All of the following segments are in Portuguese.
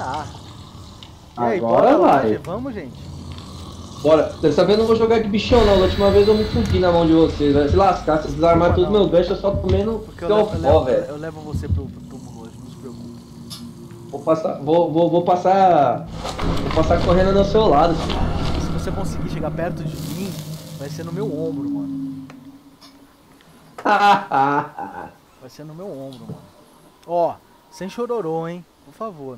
Tá. E aí, Agora bora lá, vai. vamos, gente. Bora. Dessa vez eu não vou jogar de bichão não. Da última vez eu me fudi na mão de vocês. Vai se lascar, se desarmar tudo meu gancho, eu só tomando Porque pó, velho. eu levo você pro túmulo hoje, não se preocupe. Vou passar. Vou passar. Vou passar correndo no seu lado. Se você conseguir chegar perto de mim, vai ser no meu ombro, mano. Vai ser no meu ombro, mano. Ó, sem chororô, hein? Por favor.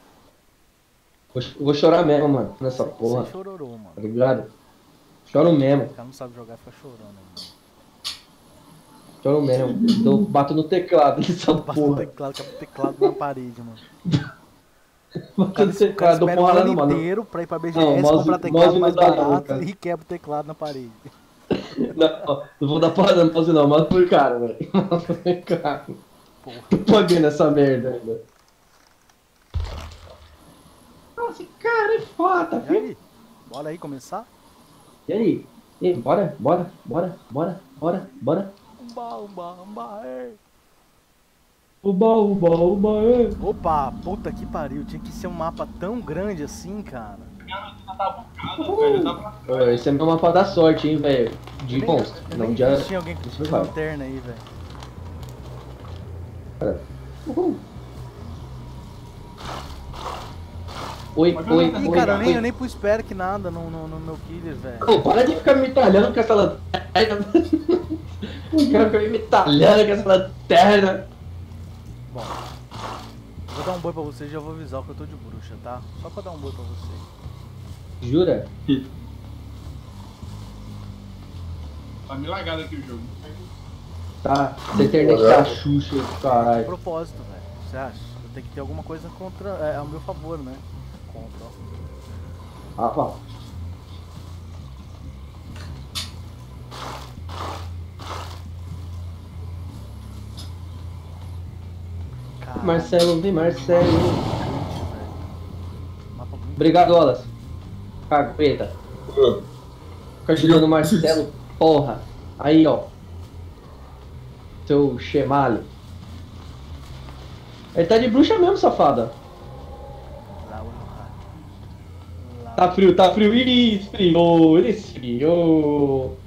Vou chorar mesmo, mano, nessa porra. Sem chororô, mano. Tá ligado? Choro mesmo. O cara não sabe jogar, fica chorando, mano. Choro mesmo. Eu bato no teclado nessa Bato no porra. teclado na parede, mano. Bato no teclado, dou espera o porrada ano no mano. inteiro pra ir pra BGS, Não, mouse- comprar teclado mouse mais não dá não, barato cara. e quebra o teclado na parede. Não vou dar porrada no mouse não, mouse por cara, velho. Mouse por cara. Porra. Tô pagando essa merda ainda. Nossa, esse cara é foda, E viu? aí? Bora aí começar? E aí? E aí, bora? Umba, é. Uba, é. Opa, puta que pariu, tinha que ser um mapa tão grande assim, cara. Esse é meu mapa da sorte, hein, velho. De Eu monstro. nem Não, vi de... se tinha alguém com Isso vai. lanterna aí, velho. Cara. Uhul. Oi. Ih, cara, eu nem pus perk nada no meu killer, velho. Ô, para de ficar me talhando com essa lanterna. O cara fica me talhando com essa lanterna. Bom, vou dar um boi pra você e já vou avisar que eu tô de bruxa, tá? Só pra dar um boi pra você. Jura? Tá me lagado aqui o jogo. Tá, essa internet tá Xuxa, De caralho. propósito, velho. Você acha? Eu tenho que ter alguma coisa contra. Ao meu favor, né? Contra, ó. Ah, pá. Caralho, Marcelo, vem Marcelo. velho. Mapa muito. Obrigado, Wallace. Cagueta. Fica ajudando o Marcelo, porra. Aí, ó. Seu chemalho. Ele tá de bruxa mesmo, safada. Lá, olha, lá. Tá frio. Ele esfriou.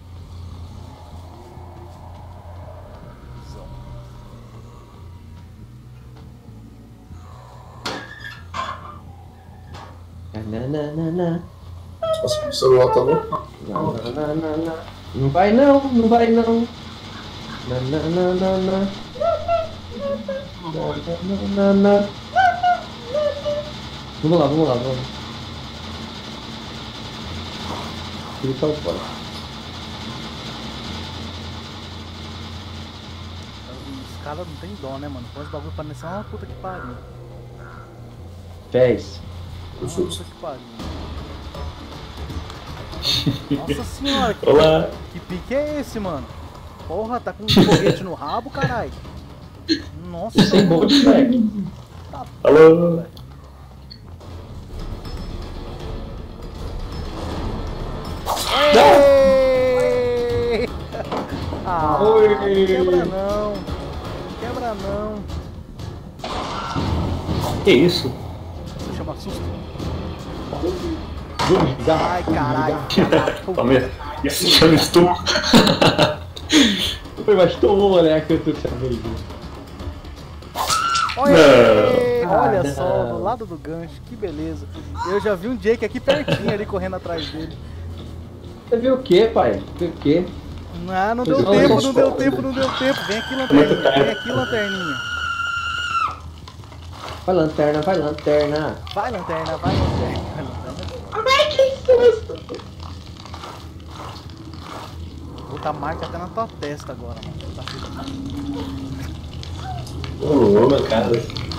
Nananana. Nossa, o celular tá louco. Nananana. Não vai não. Nananana. Nananana. Vamos lá. Ele tá fora. Os caras não tem dó, né, mano? Põe os bagulho parecendo uma puta que pariu. Fez. Uma puta que pariu. Nossa senhora, Olá. que pique é esse, mano? Porra, tá com um foguete no rabo, caralho. Nossa, Sem mano. bote, velho. Tá Alô. velho. Oi! Ah, Oi! não quebra não. Não quebra não. Que isso? Isso chama susto. Desligar. Ai, caralho. Toma isso, chama estupro. Foi, mas tomou, né? Que eu tô sabendo. Olha, olha não. só, do lado do gancho, que beleza. Eu já vi um Jake aqui pertinho ali correndo atrás dele. Você viu o quê, pai? Viu o quê? Não deu tempo, não deu tempo. Vem aqui, lanterninha. Vai, lanterna. Vai, lanterna. Ai, que susto! Vou botar marca até na tua testa agora, mano. Tá Ô, meu cara.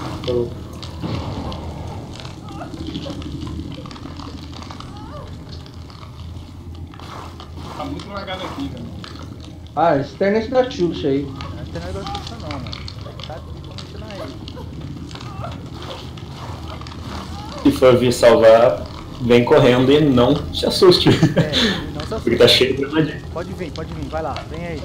Tá muito lagado aqui, cara. Ah, esse internet da Xuxa aí. Não tem nada disso não, mano. Tá totalmente na ele. Se for vir salvar, vem correndo e não se assuste. É, não se Porque tá cheio de armadilha. Pode vir, vai lá. Vem aí.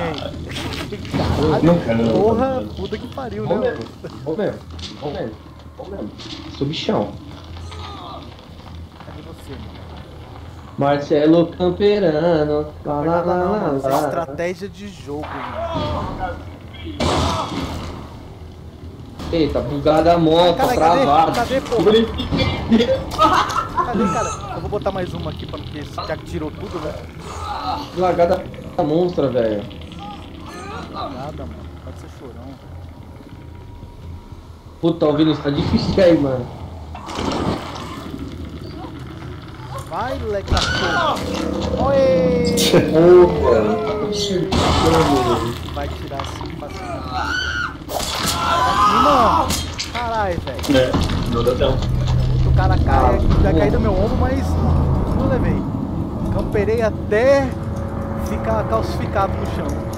Não, cara, Caralho, não. porra, puta que pariu, né, Vamos mano? mesmo. Vamos mesmo. Bom mesmo. Sou bichão. Cadê você, mano? Marcelo Camperano. Lá, lá, Nada lá, não, lá, mano. Isso é lá. estratégia de jogo, mano. Eita, bugada a moto, Cadê? travada. Cadê, porra? Cadê, cara? Eu vou botar mais uma aqui, porque já que tirou tudo, né? Lagada monstra, velho. Nada, mano. Pode ser chorão. Puta, o Vinícius tá difícil aí, mano. Vai, leque da porra. Oi! Vai tirar assim, facinho. Aqui, mano. Caralho, velho. É, não deu tempo. Outro cara cai, vai cair do meu ombro, mas não levei. Camperei até ficar calcificado no chão.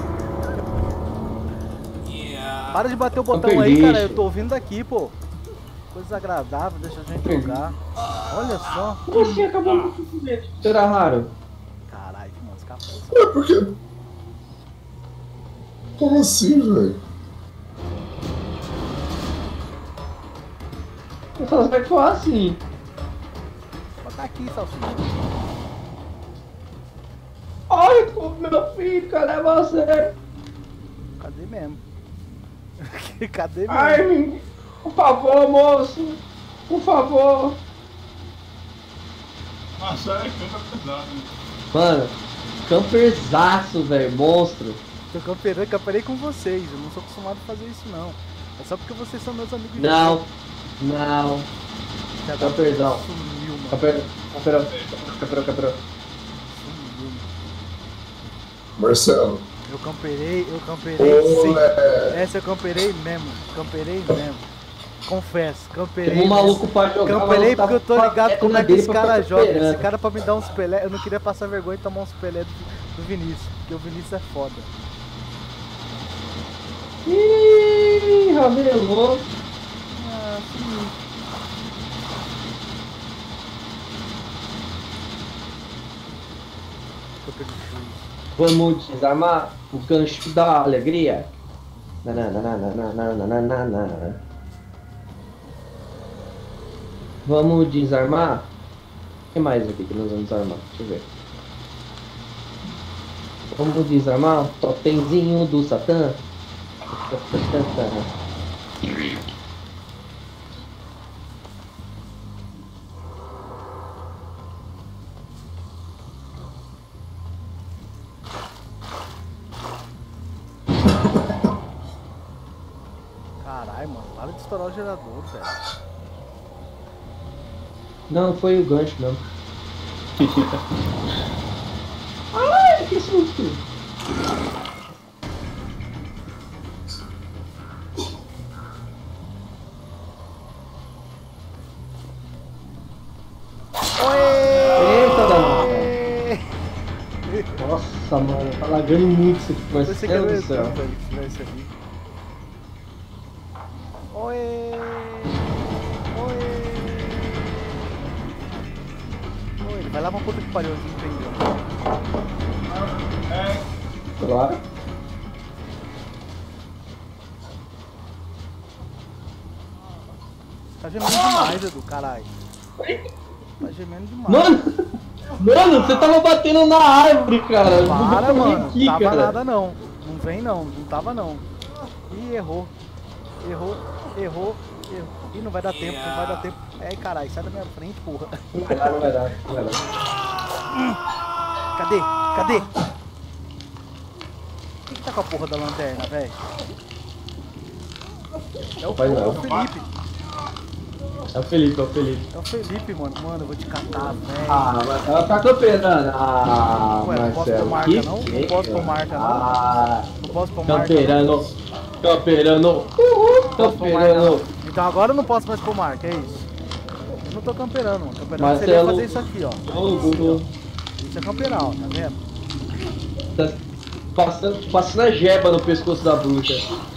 Para de bater o botão aí, cara. Eu tô ouvindo daqui, pô. Coisa agradável, deixa a gente jogar. Olha só. Como assim acabou o movimento? Será raro? Caralho, mano, escapou. É porque. Como assim, velho? Eu só sei que foi assim. Bota aqui, salsicha. Ai, meu filho, cadê você? Cadê mesmo? Cadê mesmo? Ai, por favor, moço. Por favor. Nossa, é canta pesado, né? Mano, camperzaço, velho, monstro. Eu camperei com vocês. Eu não sou acostumado a fazer isso, não. É só porque vocês são meus amigos. Não, não. Camperzão. Sumiu, mano. Camperou. Sumiu. Marcelo. Eu camperei sim. Olé. Essa eu camperei mesmo. Confesso, camperei. Tem um maluco pra jogar. Camperei porque eu tô ligado como é que esse cara joga. Esse Esse cara pra me dar uns pelé, eu não queria passar vergonha e tomar uns pelé do Vinícius, porque o Vinícius é foda. Ih, ramelou. Ah, sim. Tô perdendo juízo. Vamos desarmar o gancho da alegria. Nananana. Vamos desarmar. O que mais aqui que nós vamos desarmar? Deixa eu ver. Vamos desarmar o totemzinho do Satã. Caralho, mano, para de estourar o gerador, velho. Não, foi o gancho mesmo. Ai, que susto! Eita, danada! Nossa, mano, tá lagando muito isso aqui, mas Você Deus quer do céu. velho, se tivesse ali. Oi! Vai lá pra puta que pariu, não entendeu. Claro. Tá gemendo demais, Edu, caralho. Tá gemendo demais. Mano, você tava batendo na árvore, cara. Para, mano. Aqui, Tava cara. nada não. Não vem não. Não tava não. Ih, errou. Ih, não vai dar tempo, não vai dar tempo. É, caralho, sai da minha frente, porra. Não vai dar. Cadê? Quem que tá com a porra da lanterna, velho? É o Vai não. Felipe. É o Felipe. É o Felipe, mano. Mano, eu vou te catar, velho. Ah, mas ela tá camperando. Ah, Ué, não posso Marcelo. pôr marca, que não? Não feio. posso pôr marca, não? Ah, Não posso pôr marca. camperando. Não posso pôr marca, não. Camperando. Então agora eu não posso mais pôr marca, é isso. Eu não tô camperando, mano. Camperando Marcelo. seria fazer isso aqui, ó. Ô, Isso é camperar, ó, tá vendo? tá passando a jeba no pescoço da bruxa.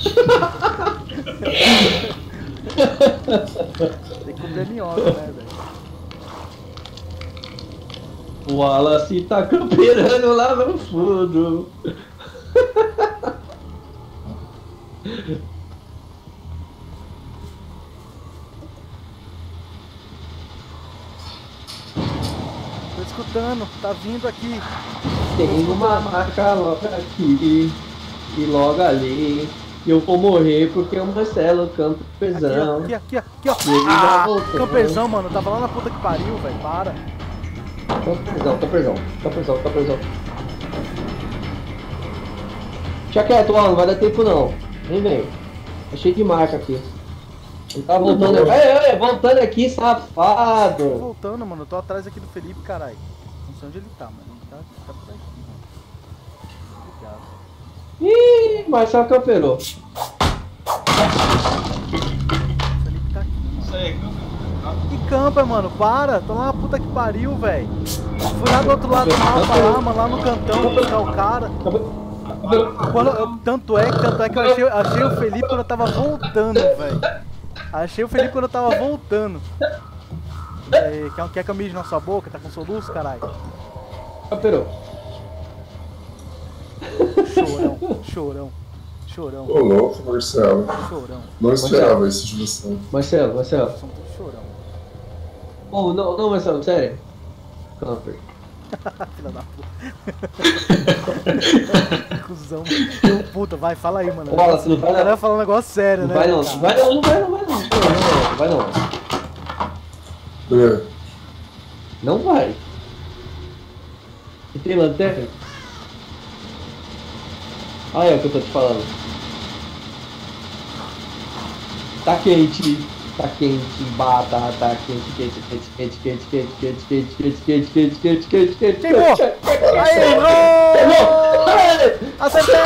Tem que comer a minhoca, né, velho? O Wallace tá camperando lá no fundo. voltando, tá vindo aqui. Tem uma marca logo aqui e logo ali. E eu vou morrer porque o Marcelo Camperzão. Aqui, ó. Ele já voltou. Camperzão, mano, tava lá na puta que pariu, velho, para. Camperzão. Deixa quieto, ó, não vai dar tempo não. Vem. Tá cheio de marca aqui. Ele tá voltando. Voltando aqui, Tô safado. voltando, mano, eu tô atrás aqui do Felipe, caralho. Não sei onde ele tá, mano. Ele tá por aqui, mano. Obrigado. Ih, Marcelo camperou. O Felipe tá aqui, mano. Isso aí, Que campa, mano, para. Tô lá na puta que pariu, velho. Fui lá do outro lado do mapa lá, mano, lá no cantão, buscar o cara. Tanto é que eu achei o Felipe quando eu tava voltando, velho. Achei o Felipe quando eu tava voltando. Quer que eu mije na sua boca? Tá com soluço, caralho? Camperou. Chorão. Ô louco, Marcelo. Chorão. Não esperava isso de você. Marcelo. Chorão. Oh, não, Marcelo, sério. Camper. Filha da puta. Cusão. Puta, vai, fala aí, mano. Bola, você não vai O cara vai falar um negócio sério, né? Não vai não. É. Não vai. E tem lanterna? Ah, é o que eu tô te falando. Tá quente, batata, quente. Queimou! Aí, errou! Acertei!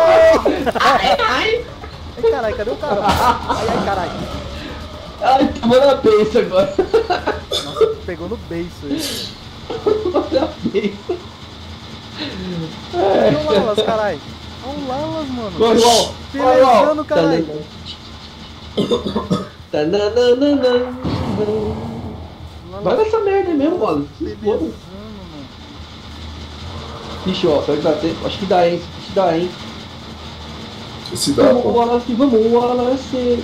Ai, caralho, cadê o cara? Ai, caralho. Ai, tomou na beiça agora. Nossa, pegou no beiço aí. Tomou na beiça. Olha o Lalas, caralho. Olha o Lalas, mano. Corre, Pelejando, caralho. Vai nessa merda aí mesmo, mano. Pelejando, mano. Ixi, ó, será que dá tempo? Acho que dá, hein? Se dá, Vamos, pô. Wallace.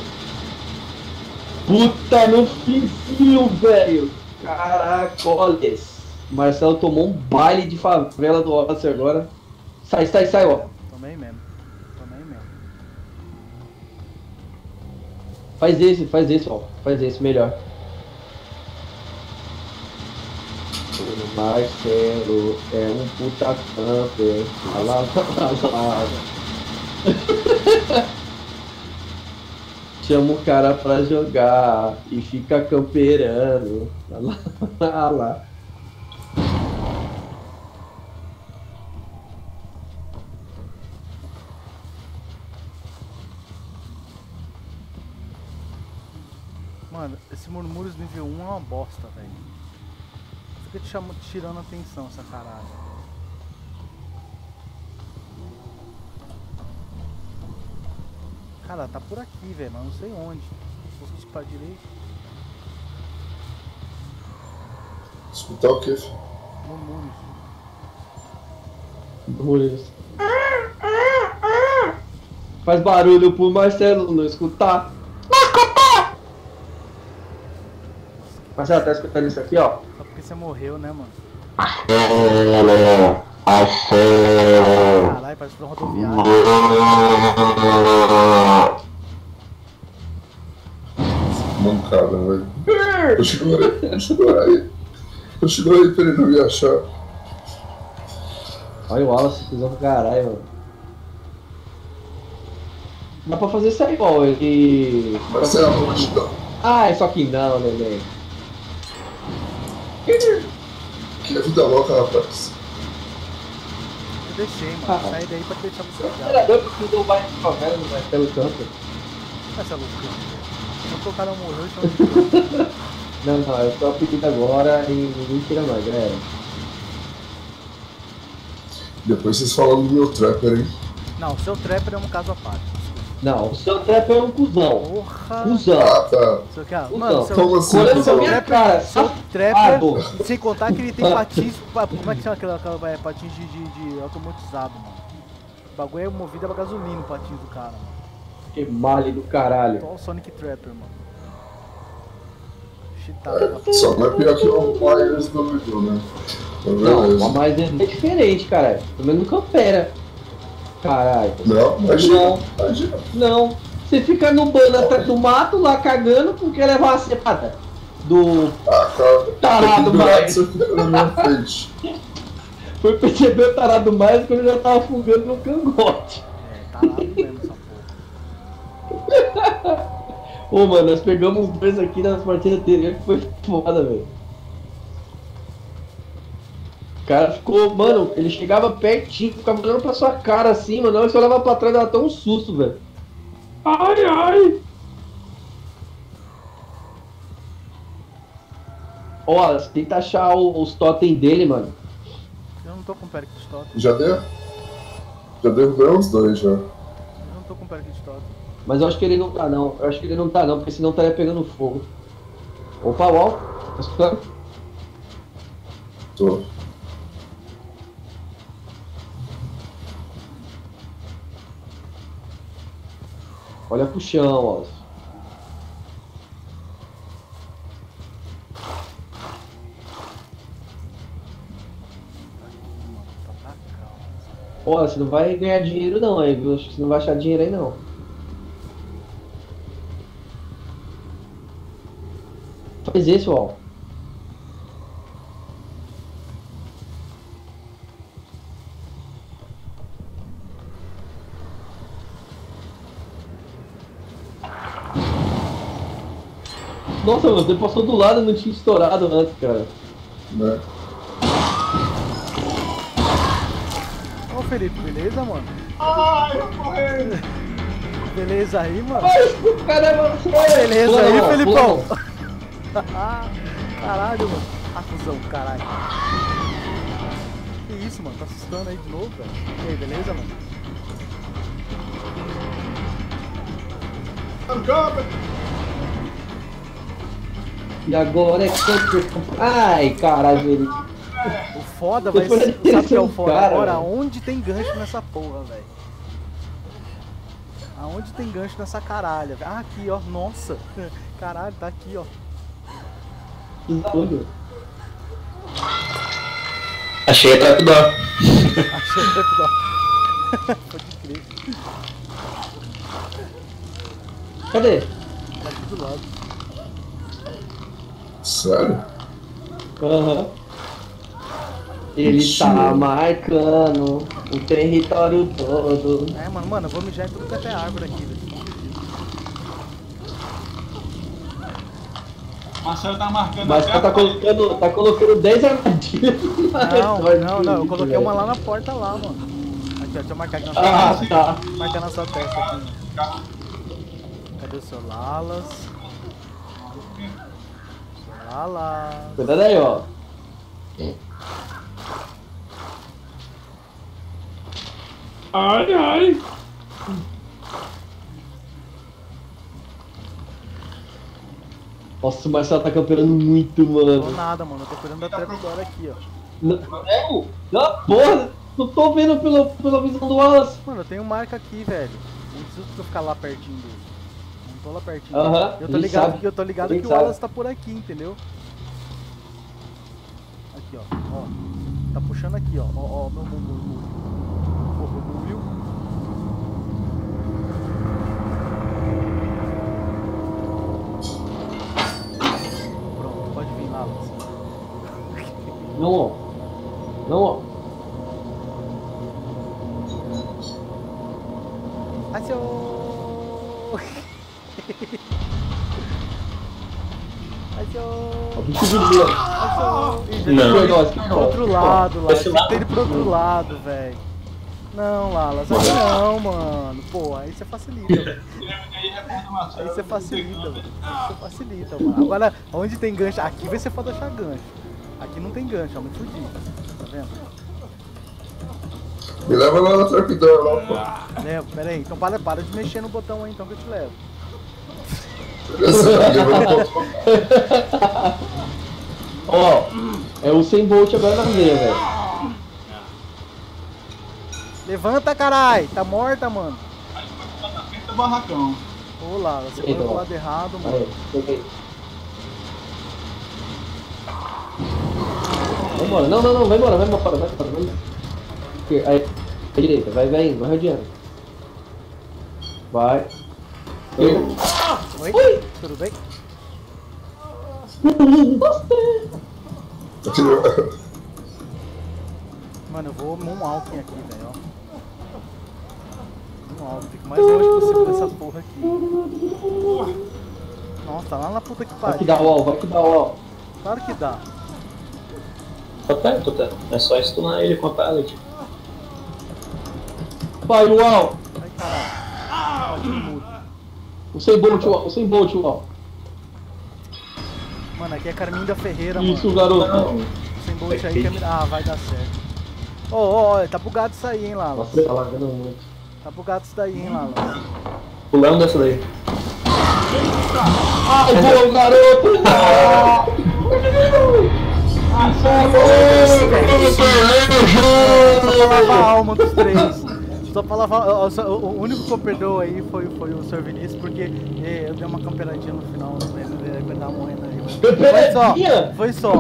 Puta, meu filho, velho. Caracoles. Marcelo tomou um baile de favela do Wallace agora. Sai, ó. Tomei mesmo. Faz esse, ó. Faz esse, melhor. O Marcelo é um puta camper. Lá. Chama o cara pra jogar e fica camperando. Lá. Mano, esse Murmúrios nível 1 é uma bosta, velho. Fica tirando atenção essa caralho. Cara, tá por aqui, velho, mas não sei onde. Vou escutar direito. Escutar o quê, filho? Murmúrios. Faz barulho pro Marcelo não escutar. Marcelo, tá escutando isso aqui, ó? Só porque você morreu, né, mano? Caralho, parece que foi rodoviário. Mancada, velho. Eu chegou aí pra ele não me achar. Olha o Wallace, cuzão do caralho, mano. Dá pra fazer isso aí igual, ele... Marcelo, vou te dar. Ah, só que não, neném. Que vida louca, rapaz. Eu deixei, mano. Sai daí pra deixar você ligar. Treinador que deu baile de favela no Marcelo Camper. Essa loucura. Só que o cara morreu, então... Não, eu tô pedindo agora e ninguém tira mais, galera. Depois vocês falam do meu trapper, hein? Não, o seu trapper é um caso à parte. Não, o seu trapper é um cuzão. Porra! Cuzão. Ah, tá. Seu que, mano, Cuzão. seu, Como assim? Olhando pra seu minha trapper, cara, seu safado. trapper, sem contar que ele tem patins, como é que chama aquela patins de automatizado, mano? O bagulho é movido a gasolina, o patins do cara, mano. Que malha do caralho. Só o Sonic Trapper, mano. Cheatado. Só não é pior que o Myers do Edu, né? Então, Não, beleza. mas é diferente, caralho. Pelo menos não campera. Caralho. Não, imagina. Imagina. Não. Você fica no bando atrás do mato lá cagando porque levar uma cepada do. Ah, cara. Tarado, Pendurado, Myers. você fica na minha frente. Foi perceber o tarado mais quando eu já tava fungando no cangote. É, tá lá mesmo essa porra. Ô, mano, nós pegamos os dois aqui nas partidas anteriores que foi foda, velho. O cara ficou, mano, ele chegava pertinho, ficava olhando pra sua cara assim, mano. Você olhava pra trás, dava até um susto, velho. Ai, ai! Ó, você tenta achar os totem dele, mano. Eu não tô com Periquit Totem. Já derrubei uns dois já. Eu não tô com Periquit Totem. Mas eu acho que ele não tá, não. Eu acho que ele não tá, não, porque senão estaria pegando fogo. Opa, ó. Tá escutando? Tô. Olha pro chão, ó. Tá pra cá, Ó, você não vai ganhar dinheiro não aí, viu? Acho que você não vai achar dinheiro aí não. Faz esse, ó. Nossa, mano, você passou do lado e não tinha estourado antes, cara. Né? Ô Felipe, beleza, mano? Ai, eu correndo. Beleza aí, mano? Caramba, Beleza pula aí, não, Felipão? pula Caralho, mano. Acusão, caralho. Que isso, mano? Tá assustando aí de novo, velho? E aí, beleza, mano? Camper. E agora é que ai, caralho, ele. O foda vai ser. Sabe o que é o foda? Cara, Agora, velho. aonde tem gancho nessa porra, velho? Aonde tem gancho nessa caralha, velho? Ah, aqui, ó. Nossa. Caralho, tá aqui, ó. Que barulho. Achei a trapdoor. Achei o trapdoor. Pode crer. Cadê? Tá aqui do lado. Sério? Aham. Ele Mentira. tá marcando o território todo. É, mano, eu vou mijar em tudo que é árvore aqui, velho. Marcelo tá marcando Mas até tá colocando 10 armadilhas. Não, eu coloquei uma lá na porta lá, mano. Aqui, ó, deixa eu marcar aqui na sua Ah, testa. tá. Marcar na sua testa aqui. Cadê o seu Lalas? Seu Lalas. Cuidado aí, ó. Ai, ai. Nossa, o Marcelo tá campeando muito, Não tô mano. nada, mano. Eu tô cuidando da trapdoor aqui, ó. Não, porra, não tô vendo pela visão do Wallace. Mano, eu tenho marca aqui, velho. Não preciso eu ficar lá pertinho dele. Não tô lá pertinho. Aham, Eu tô ele ligado, sabe. eu tô ligado Ele que o sabe. Wallace tá por aqui, entendeu? Aqui, ó. Ó. Tá puxando aqui, ó. Ó, meu murmúrio. Ô, murmúrio. Pronto, pode vir lá, Wallace. Não, ó. Não, ó. Achou! Achou! O bicho de Deus. Achou! Ih, já Não. tem Nossa, ele pro outro lado, lá. Esse Tem que ter ele pro outro lado, velho. Não, Lalas, aí não, mano. Pô, aí você facilita, velho. Aí você facilita, velho. Aí você facilita, mano. Agora, onde tem gancho? Aqui vai ser foda achar gancho. Aqui não tem gancho, ó, me fudi. Tá vendo? Me leva lá na trapdoor lá, pô. Levo, pera aí. Então para de mexer no botão aí, então, que eu te levo. Beleza, tá me levando pra outro. Ó, é o 100 volt agora na veia, velho. Levanta, carai! Tá morta, mano. Tá perto do barracão. Ô, Lalas, você foi Então, pro lado errado, mano. Aí, peguei. Vambora. Não, vai embora. Aí, à direita, vai rodeando. Vai. Oi? Tudo bem? Mano, eu vou moonwalking aqui, velho, ó. Moonwalking, fico mais longe possível dessa porra aqui. Nossa, tá lá na puta que Vai que pariu. dá wall. Claro que dá. Tô perto. É só stunar ele com a pallet. Vai, wall. Ai, caralho. Pode ir mudo. O sem bolt, wall. Mano, aqui é Carminda Ferreira, mano. Isso, garoto. Sem bolt aí que é... Ah, vai dar certo. Ó, tá bugado isso aí, hein, Lala. Nossa, tá largando muito. Tá bugado isso daí, hein, Lala. Pulando dessa daí. Ai, boa, garoto. Só pra lavar a alma dos três. Só pra lavar. O único que eu perdoo aí foi o Sr. Vinícius, porque eu dei uma camperadinha no final, né? Ele tava morrendo aí. Foi só.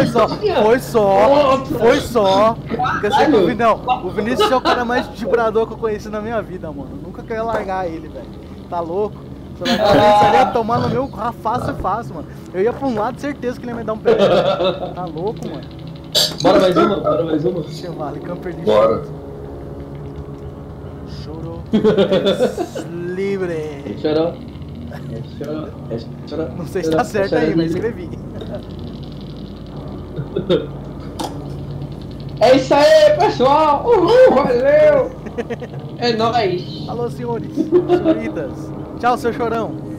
Porque eu sei que o Vinícius é o cara mais vibrador que eu conheci na minha vida, mano. Nunca queria largar ele, velho. Tá louco? Se eu largar ele, ele ia tomar no meu fácil, mano. Eu ia pra um lado, certeza que ele ia me dar um pé. Tá louco, mano. Bora mais uma. Deixa eu vale, camper de Bora. Choro. Livre. Chorou. Não sei se tá certo aí, mas escrevi. É isso aí, pessoal. Uhul, valeu. É nóis. Alô, senhores, senhoritas. Tchau, seu chorão.